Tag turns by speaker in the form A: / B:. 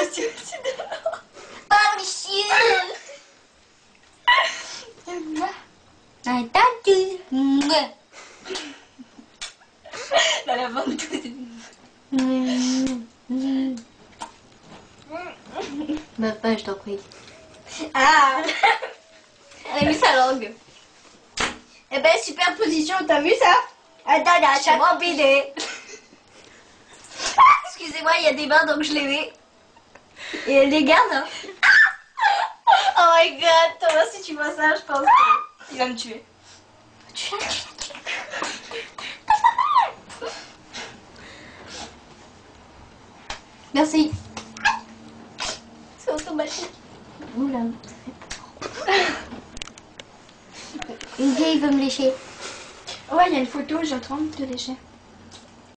A: tu aussi dehors.
B: Oh, monsieur. I thank you.
A: Dans la ventouse.
B: Bah pas, je t'en prie.
A: Ah. Elle a mis sa langue. Eh ben, super position, t'as vu ça? Attends, là,
B: C'est moi,
A: bidé. Excusez-moi, il y a des bains donc je les mets. Et elle les garde. Hein. Oh my god, Thomas, si tu vois ça, je pense qu'il va me tuer.
B: Tu l'as. Merci.
A: C'est automatique.
B: Oula, ça fait peur. Une vieille veut me lécher.
A: Ouais, il y a une photo, j'ai en train de te lécher.